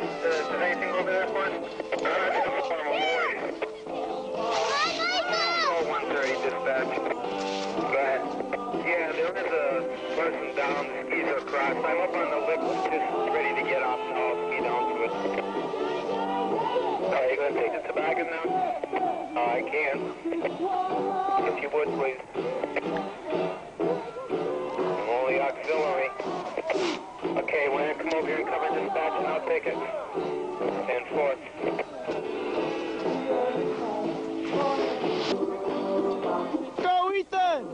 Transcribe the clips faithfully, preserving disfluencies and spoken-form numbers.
Uh, is there anything over there for us? Uh, just for Memorial. Oh, one thirty dispatch. Go ahead. Yeah, there is a person down. The skis are crossed. I'm up on the lip, just ready to get off, and I'll ski down to it. Are you going to take the toboggan now? Oh, I can. If you would, please. I'm only auxiliary. Okay, when I come over here and cover dispatch, and I'll take it. And forth. Go, Ethan!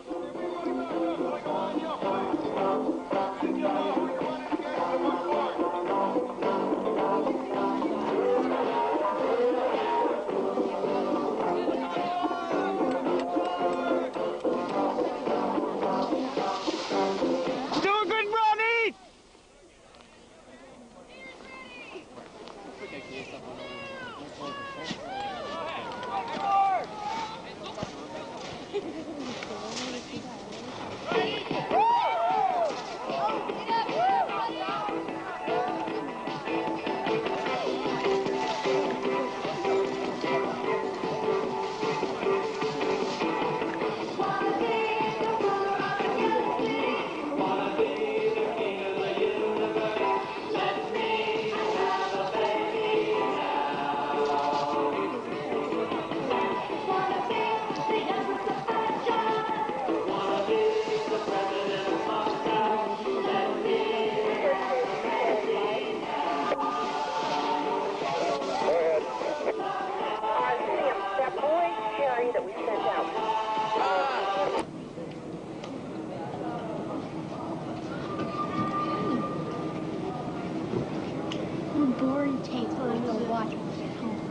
Boring tape when I go watch when I get home.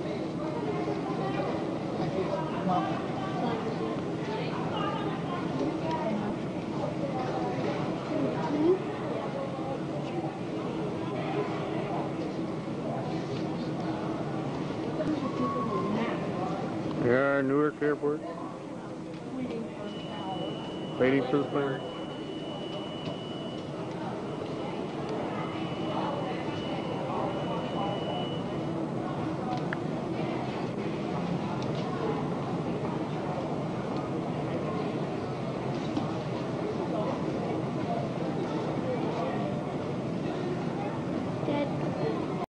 Yeah, Newark Airport. Waiting for the plane.